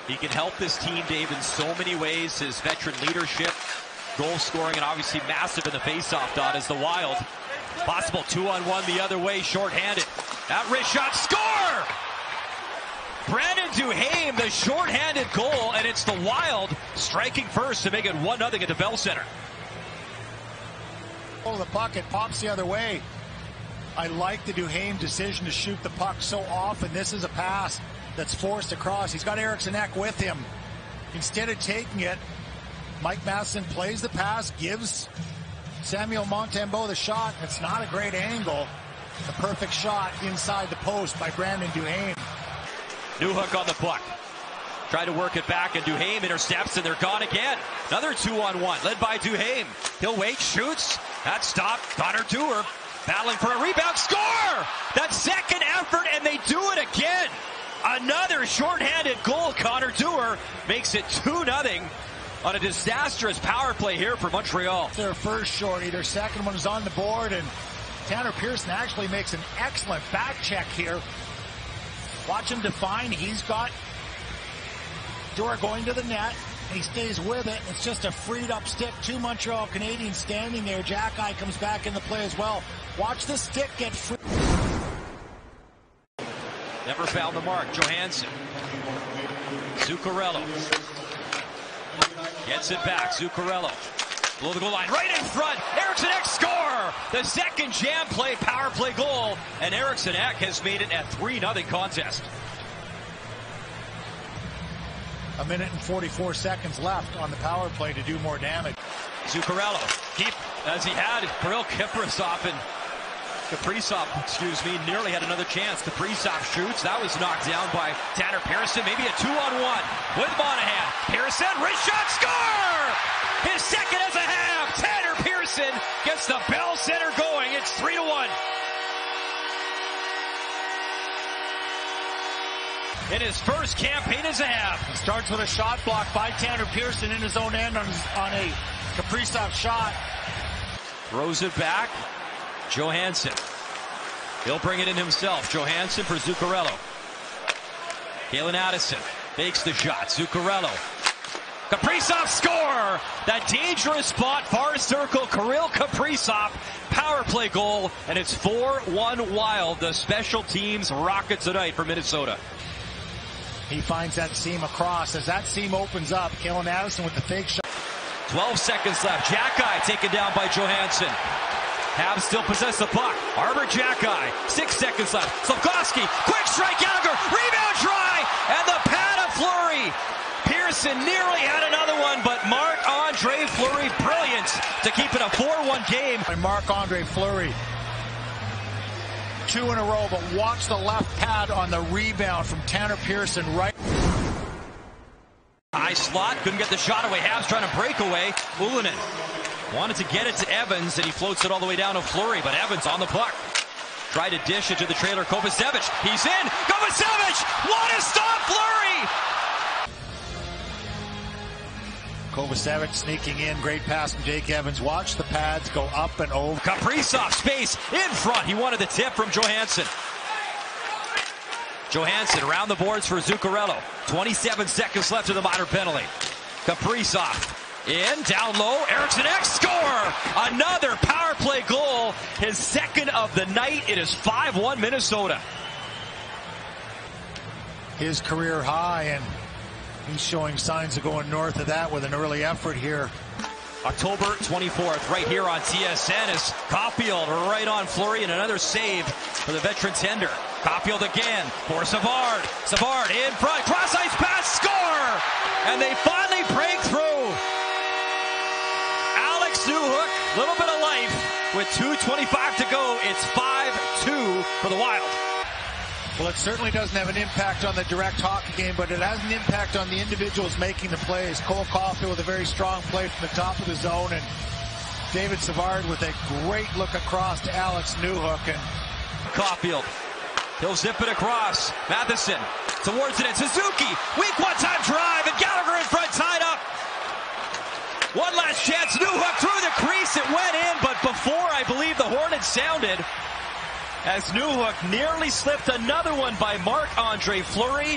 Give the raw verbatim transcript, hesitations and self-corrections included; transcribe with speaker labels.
Speaker 1: He can help this team, Dave, in so many ways. His veteran leadership, goal scoring, and obviously massive in the faceoff dot as the Wild. Possible two-on-one the other way, shorthanded. That wrist shot, score! Brandon Duhaime, the shorthanded goal, and it's the Wild striking first to make it one nothing at the Bell Center.
Speaker 2: Oh, the puck, it pops the other way. I like the Duhaime decision to shoot the puck so often. This is a pass that's forced across. He's got Eriksson Ek with him. Instead of taking it, Mike Matheson plays the pass, gives Samuel Montembeault the shot. It's not a great angle. The perfect shot inside the post by Brandon Duhaime.
Speaker 1: Newhook on the puck. Tried to work it back, and Duhaime intercepts, and they're gone again. Another two-on-one, led by Duhaime. He'll wait, shoots. That stop. Connor Dewar battling for a rebound. Score! That second effort, and they do it again. Another shorthanded goal. Connor Dewar makes it two nothing on a disastrous power play here for Montreal.
Speaker 2: Their first shorty, their second one is on the board, and Tanner Pearson actually makes an excellent back check here. Watch him define. He's got Dewar going to the net. He stays with it. It's just a freed up stick. Two Montreal Canadiens standing there. Jack-Eye comes back into play as well. Watch the stick get free.
Speaker 1: Never found the mark. Johansson. Zuccarello. Gets it back. Zuccarello. Below the goal line. Right in front. Eriksson Ek score! The second jam play, power play goal. And Eriksson Ek has made it a three nothing contest.
Speaker 2: A minute and forty-four seconds left on the power play to do more damage.
Speaker 1: Zuccarello, keep as he had Kirill Kaprizov and Kaprizov, excuse me, nearly had another chance. Kaprizov shoots. That was knocked down by Tanner Pearson. Maybe a two-on-one with Monahan. Pearson, wrist shot, score! His second as a half. Tanner Pearson gets the Bell Center going. It's three to one. In his first campaign as a half.
Speaker 2: He starts with a shot block by Tanner Pearson in his own end on, on a Kaprizov shot.
Speaker 1: Throws it back. Johansson. He'll bring it in himself. Johansson for Zuccarello. Calen Addison fakes the shot. Zuccarello. Kaprizov score! That dangerous spot, far circle, Kirill Kaprizov, power play goal, and it's four one Wild. The special teams rocket tonight for Minnesota.
Speaker 2: He finds that seam across. As that seam opens up, Calen Addison with the fake shot.
Speaker 1: twelve seconds left. Jack-Eye taken down by Johansson. Habs still possess the puck. Arbor Jack-Eye. Six seconds left. Slafkovsky. Quick strike. Gallagher. Rebound try. And the pad of Fleury. Pearson nearly had another one, but Marc-Andre Fleury, brilliant to keep it a four one game.
Speaker 2: By Marc-Andre Fleury. Two in a row, but watch the left pad on the rebound from Tanner Pearson right.
Speaker 1: High slot. Couldn't get the shot away. Habs trying to break away. Ullinen wanted to get it to Evans, and he floats it all the way down to Fleury, but Evans on the puck. Tried to dish it to the trailer. Kovacevic. He's in. Kovacevic! What a stop, Fleury!
Speaker 2: Kovacevic sneaking in. Great pass from Jake Evans. Watch the pads go up and over.
Speaker 1: Kaprizov, space in front. He wanted the tip from Johansson. Johansson around the boards for Zuccarello. twenty-seven seconds left of the minor penalty. Kaprizov in, down low. Eriksson Ek score! Another power play goal. His second of the night. It is five one Minnesota.
Speaker 2: His career high, and he's showing signs of going north of that with an early effort here.
Speaker 1: October twenty-fourth, right here on T S N, is Caulfield right on Fleury, and another save for the veteran tender. Caulfield again for Savard. Savard in front, cross ice pass, score! And they finally break through. Alex Newhook, little bit of life with two twenty-five to go. It's five two for the Wild.
Speaker 2: Well, it certainly doesn't have an impact on the direct hockey game, but it has an impact on the individuals making the plays. Cole Caulfield with a very strong play from the top of the zone, and David Savard with a great look across to Alex Newhook. And
Speaker 1: Caulfield, he'll zip it across. Matheson towards it, and Suzuki. Weak one-time drive, and Gallagher in front, tied up. One last chance. Newhook through the crease. It went in, but before I believe the horn had sounded, as Newhook nearly slipped another one by Marc-Andre Fleury.